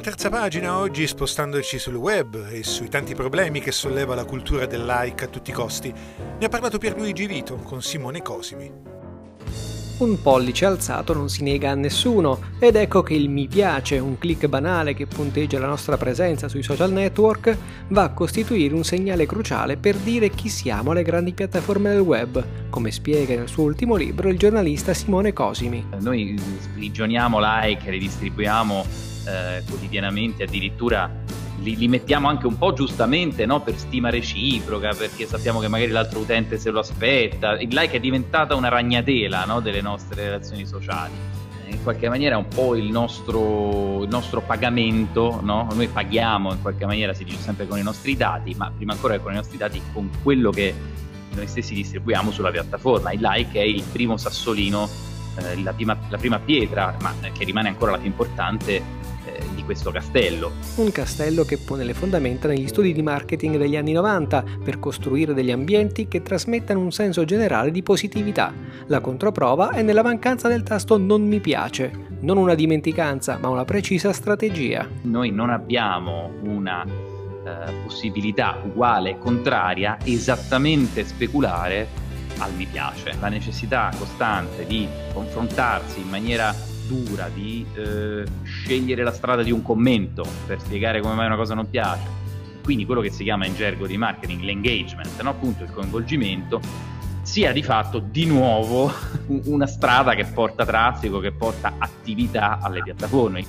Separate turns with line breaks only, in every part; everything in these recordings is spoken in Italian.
terza pagina oggi spostandoci sul web e sui tanti problemi che solleva la cultura del like a tutti i costi. Ne ha parlato Pierluigi Vito con Simone Cosimi.
Un pollice alzato non si nega a nessuno, ed ecco che il mi piace, un click banale che punteggia la nostra presenza sui social network, va a costituire un segnale cruciale per dire chi siamo alle grandi piattaforme del web, come spiega nel suo ultimo libro il giornalista Simone Cosimi.
Noi sprigioniamo like, li distribuiamo quotidianamente, addirittura li mettiamo anche un po' giustamente, no? Per stima reciproca, perché sappiamo che magari l'altro utente se lo aspetta. Il like è diventata una ragnatela, no? Delle nostre relazioni sociali. In qualche maniera è un po' il nostro pagamento, no? Noi paghiamo in qualche maniera, si dice sempre, con i nostri dati, ma prima ancora che con i nostri dati, con quello che noi stessi distribuiamo sulla piattaforma. Il like è il primo sassolino, la prima pietra, ma che rimane ancora la più importante di questo castello.
Un castello che pone le fondamenta negli studi di marketing degli anni 90 per costruire degli ambienti che trasmettano un senso generale di positività. La controprova è nella mancanza del tasto non mi piace, non una dimenticanza ma una precisa strategia.
Noi non abbiamo una possibilità uguale e contraria esattamente speculare al mi piace. La necessità costante di confrontarsi in maniera dura, di scegliere la strada di un commento per spiegare come mai una cosa non piace, quindi quello che si chiama in gergo di marketing l'engagement, no? Appunto il coinvolgimento, sia di fatto di nuovo una strada che porta traffico, che porta attività alle piattaforme.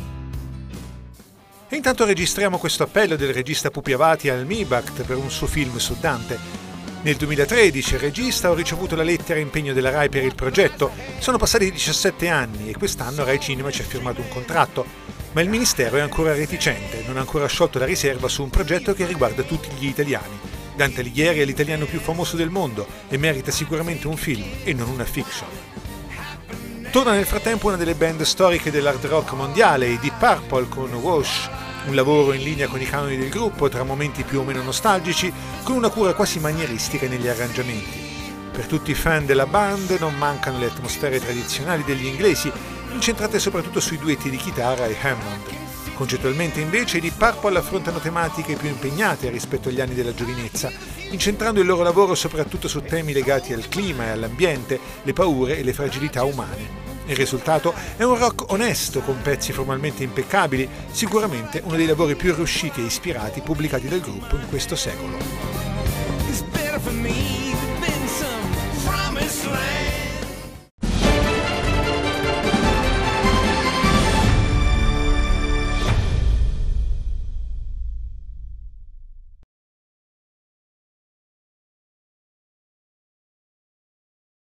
E intanto registriamo questo appello del regista Pupi Avati al MIBACT per un suo film su Dante. Nel 2013 il regista ha ricevuto la lettera impegno della Rai per il progetto. Sono passati 17 anni e quest'anno Rai Cinema ci ha firmato un contratto, ma il ministero è ancora reticente, non ha ancora sciolto la riserva su un progetto che riguarda tutti gli italiani. Dante Alighieri è l'italiano più famoso del mondo e merita sicuramente un film e non una fiction. Torna nel frattempo una delle band storiche dell'hard rock mondiale, i Deep Purple con Wash. Un lavoro in linea con i canoni del gruppo, tra momenti più o meno nostalgici, con una cura quasi manieristica negli arrangiamenti. Per tutti i fan della band non mancano le atmosfere tradizionali degli inglesi, incentrate soprattutto sui duetti di chitarra e Hammond. Concettualmente invece i Deep Purple affrontano tematiche più impegnate rispetto agli anni della giovinezza, incentrando il loro lavoro soprattutto su temi legati al clima e all'ambiente, le paure e le fragilità umane. Il risultato è un rock onesto con pezzi formalmente impeccabili, sicuramente uno dei lavori più riusciti e ispirati pubblicati dal gruppo in questo secolo.